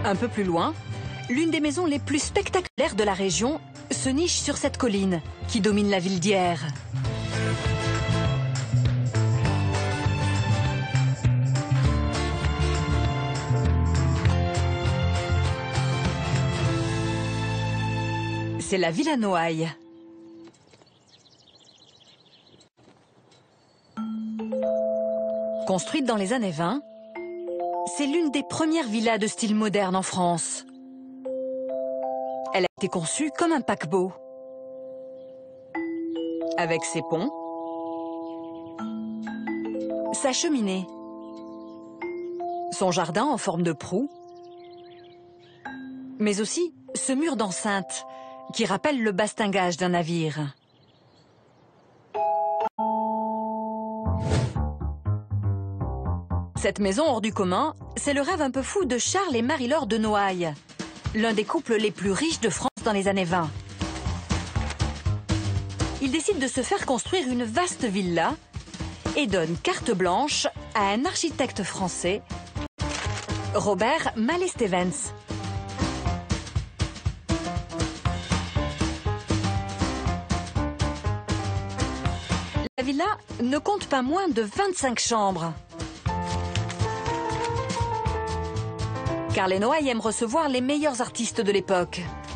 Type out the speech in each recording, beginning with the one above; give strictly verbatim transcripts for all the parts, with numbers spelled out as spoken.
Un peu plus loin, l'une des maisons les plus spectaculaires de la région se niche sur cette colline qui domine la ville d'Hyères. C'est la Villa Noailles. Construite dans les années vingt, c'est l'une des premières villas de style moderne en France. Elle a été conçue comme un paquebot. Avec ses ponts, sa cheminée, son jardin en forme de proue, mais aussi ce mur d'enceinte qui rappelle le bastingage d'un navire. Cette maison hors du commun, c'est le rêve un peu fou de Charles et Marie-Laure de Noailles, l'un des couples les plus riches de France dans les années vingt. Ils décident de se faire construire une vaste villa et donnent carte blanche à un architecte français, Robert Mallet-Stevens. La villa ne compte pas moins de vingt-cinq chambres. Car les Noailles aiment recevoir les meilleurs artistes de l'époque.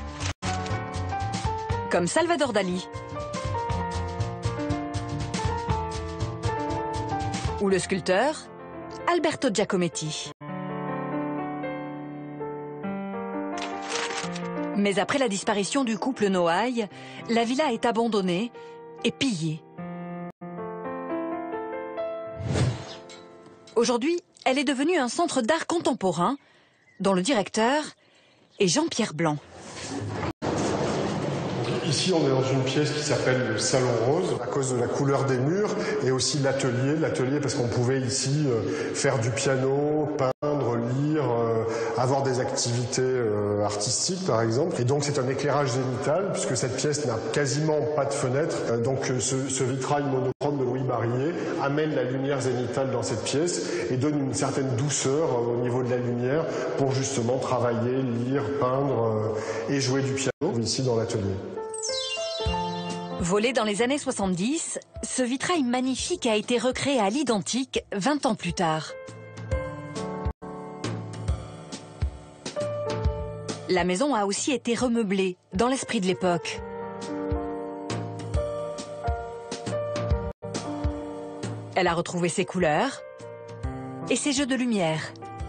Comme Salvador Dali. Ou le sculpteur Alberto Giacometti. Mais après la disparition du couple Noailles, la villa est abandonnée et pillée. Aujourd'hui, elle est devenue un centre d'art contemporain dont le directeur est Jean-Pierre Blanc. Ici, on est dans une pièce qui s'appelle le Salon Rose, à cause de la couleur des murs, et aussi l'atelier. L'atelier parce qu'on pouvait ici euh, faire du piano, peindre, lire, euh, avoir des activités euh, artistiques, par exemple. Et donc, c'est un éclairage zénithal, puisque cette pièce n'a quasiment pas de fenêtre. Euh, donc, ce, ce vitrail monochrome de Louis Barillet amène la lumière zénithale dans cette pièce et donne une certaine douceur euh, au niveau de la lumière pour justement travailler, lire, peindre euh, et jouer du piano ici dans l'atelier. Volé dans les années soixante-dix, ce vitrail magnifique a été recréé à l'identique vingt ans plus tard. La maison a aussi été remeublée dans l'esprit de l'époque. Elle a retrouvé ses couleurs et ses jeux de lumière.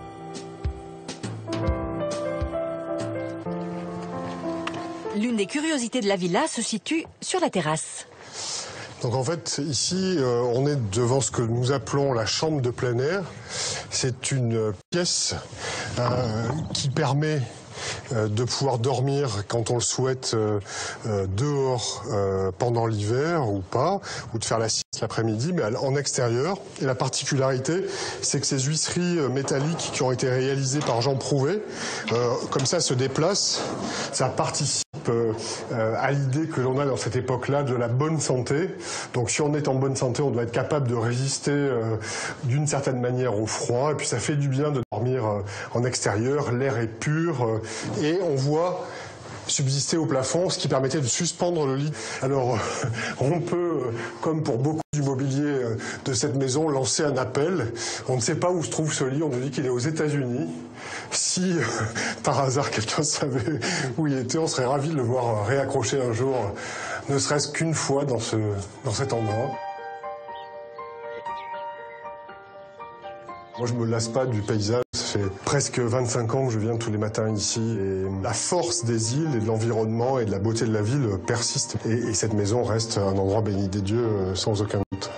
L'une des curiosités de la villa se situe sur la terrasse. Donc en fait, ici, euh, on est devant ce que nous appelons la chambre de plein air. C'est une pièce euh, qui permet euh, de pouvoir dormir quand on le souhaite euh, euh, dehors euh, pendant l'hiver ou pas, ou de faire la sieste l'après-midi, mais en extérieur. Et la particularité, c'est que ces huisseries métalliques qui ont été réalisées par Jean Prouvé, euh, comme ça se déplacent, ça participe euh, à l'idée que l'on a dans cette époque-là de la bonne santé. Donc si on est en bonne santé, on doit être capable de résister euh, d'une certaine manière au froid, et puis ça fait du bien de dormir euh, en extérieur, l'air est pur, euh, et on voit subsister au plafond, ce qui permettait de suspendre le lit. Alors, euh, on peut, euh, comme pour beaucoup du mobilier euh, de cette maison, lancer un appel. On ne sait pas où se trouve ce lit, on nous dit qu'il est aux États-Unis. Si, euh, par hasard, quelqu'un savait où il était, on serait ravis de le voir réaccrocher un jour, euh, ne serait-ce qu'une fois dans, ce, dans cet endroit. Moi, je me lasse pas du paysage. Ça fait presque vingt-cinq ans que je viens tous les matins ici. Et la force des îles et de l'environnement et de la beauté de la ville persiste. Et, et cette maison reste un endroit béni des dieux sans aucun doute.